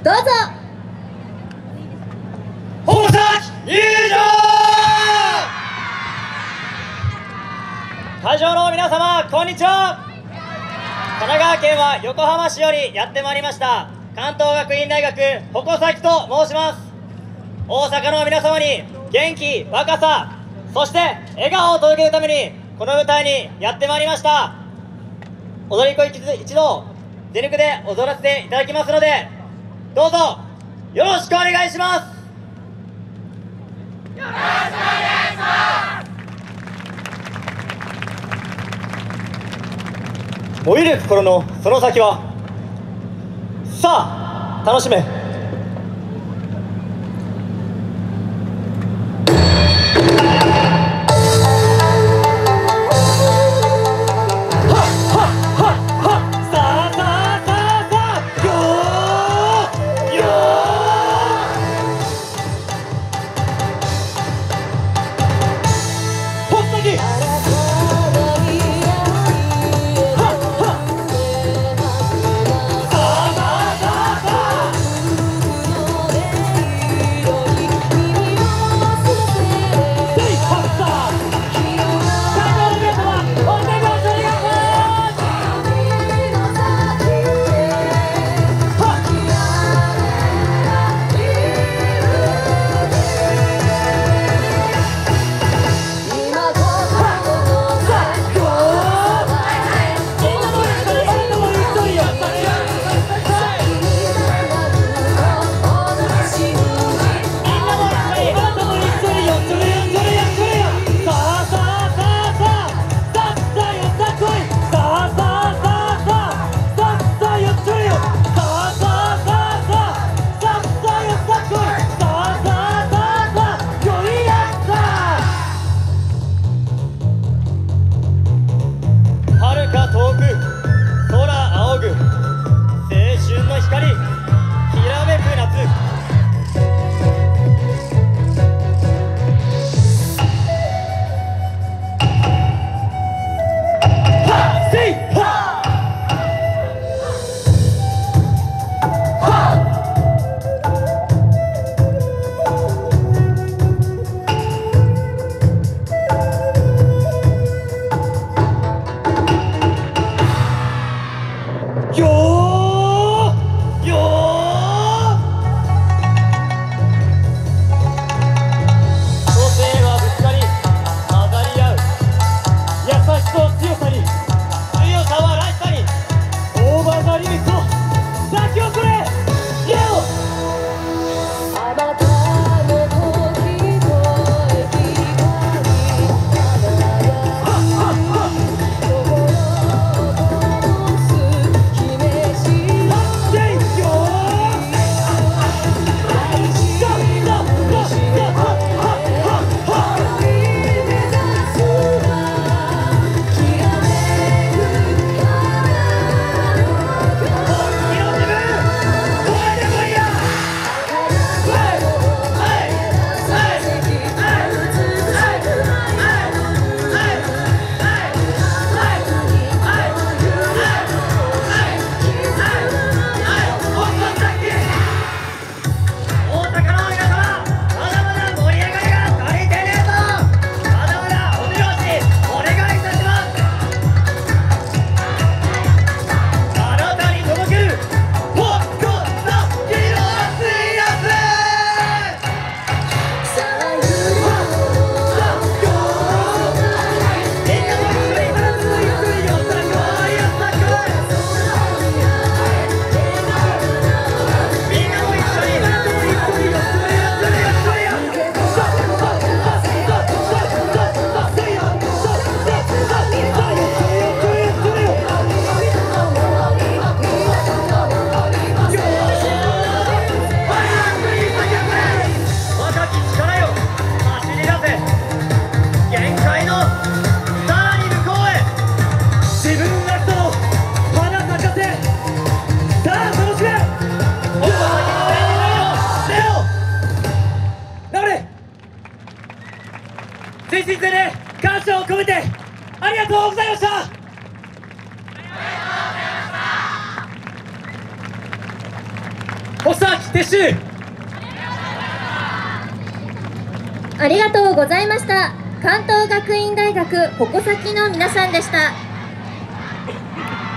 どうぞ。 宝崎入場。会場の皆様、こんにちは。神奈川県は横浜市よりやってまいりました関東学院大学鉾崎と申します。大阪の皆様に元気、若さ、そして笑顔を届けるためにこの舞台にやってまいりました。踊り子一同全力で踊らせていただきますので、どうぞよろしくお願いします。伸びる心のその先は、さあ楽しめ。 全身全霊感謝を込めてありがとうございました。 細木撤収。 ありがとうございました。関東学院大学鉾崎の皆さんでした。